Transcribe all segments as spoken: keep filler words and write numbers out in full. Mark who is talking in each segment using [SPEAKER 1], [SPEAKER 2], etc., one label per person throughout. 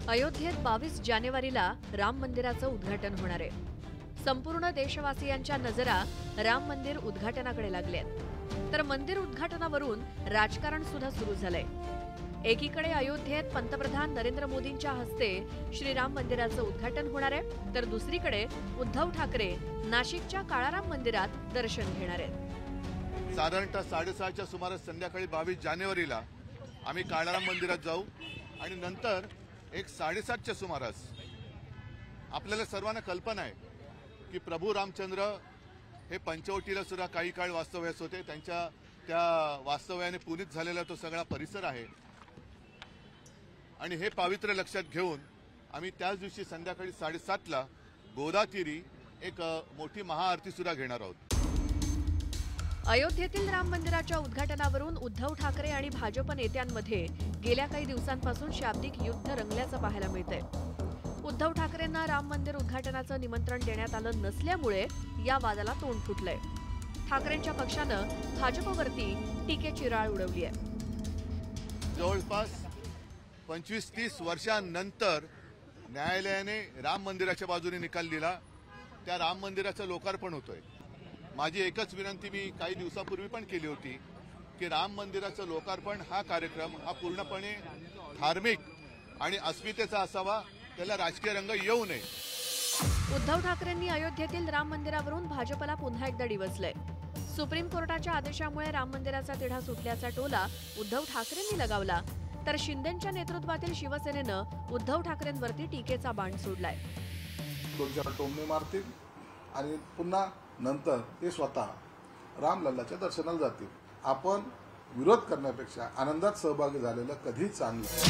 [SPEAKER 1] अयोध्येत बावीस जानेवारीला राम मंदिराचं उद्घाटन होणार आहे। संपूर्ण देशवासियांच्या नजरा राम मंदिर उद्घाटनाकडे लागल्यात। तर मंदिर उद्घाटनावरून राजकारण सुद्धा सुरू झालंय। एकीकडे अयोध्येत पंतप्रधान नरेंद्र मोदींच्या हस्ते श्रीराम मंदिराचं उद्घाटन होणार आहे, तर दुसरीकडे उद्धव ठाकरे नाशिकच्या काळाराम मंदिरात दर्शन घेणार आहेत।
[SPEAKER 2] साधारणतः साडेसहाच्या सुमारास संध्याकाळी बावीस जानेवारीला आम्ही काळाराम मंदिरात जाऊ आणि नंतर एक साडेसातच्या सुमारास आपल्याला सर्वांना कल्पना आहे की प्रभू रामचंद्र हे पंचवटीला सुद्धा काही काळ वास्तव्यास होते। त्यांच्या त्या वास्तव्याने पुनीत झालेला तो सगळा परिसर आहे आणि हे पावित्र्य लक्षात घेऊन आम्ही त्याच दिवशी संध्याकाळी साडेसातला गोदातीरी एक मोठी महाआरती सुद्धा घेणार आहोत।
[SPEAKER 1] अयोध्येतील राम मंदिराच्या उद्घाटनावरून उद्धव ठाकरे आणि भाजप नेत्यांमध्ये गेल्या काही दिवसांपासून शाब्दिक युद्ध रंगल्याचं पाहायला मिळतंय। उद्धव ठाकरेंना राम मंदिर उद्घाटनाचं निमंत्रण देण्यात आलं नसल्यामुळे या वादाला तोंड फुटलंय। ठाकरेंच्या पक्षानं भाजपवरती टीकेची राळ उडवली आहे।
[SPEAKER 2] जवळपास पंचवीस तीस वर्षांनंतर न्यायालयाने राम मंदिराच्या बाजूने निकाल दिला। त्या राम मंदिराचं लोकार्पण होतोय। माझी एकच विनंती मी काही दिवसापूर्वी पण केली होती की राम मंदिराचं लोकार्पण हा कार्यक्रम हा पूर्णपणे धार्मिक आणि अस्मितेचा असावा, त्याला राजकीय रंग येऊ नये।
[SPEAKER 1] उद्धव ठाकरेंनी अयोध्येतील राम मंदिरावरून भाजपला पुन्हा एकदा डिवचलंय। सुप्रीम कोर्टाच्या आदेशामुळे राम मंदिराचा तिढा सुटल्याचा टोला उद्धव ठाकरेंनी लगावला, तर शिंदेंच्या नेतृत्वातील शिवसेनेनं उद्धव ठाकरेंवरती टीकेचा बाण सोडलाय।
[SPEAKER 3] दोन चार टोमणे मारतील आणि पुन्हा नंतर ते स्वतः रामलल्लाच्या दर्शनाला जातील। आपण विरोध करण्यापेक्षा आनंदात सहभागी झालेलं कधी चांगलं।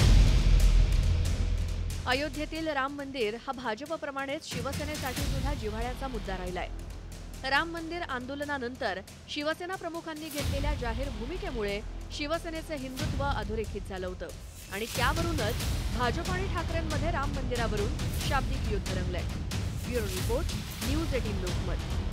[SPEAKER 1] अयोध्येतील राम मंदिर हा भाजपप्रमाणेच शिवसेनेसाठी सुद्धा जिव्हाळ्याचा मुद्दा राहिलाय। राम मंदिर आंदोलनानंतर शिवसेना प्रमुखांनी घेतलेल्या जाहीर भूमिकेमुळे शिवसेनेचे हिंदुत्व अधोरेखित झालं होतं आणि त्यावरूनच भाजप आणि ठाकरेंमध्ये राम मंदिरावरून शाब्दिक युद्ध रंगलंय। Bureau report, news eighteen Lokmat.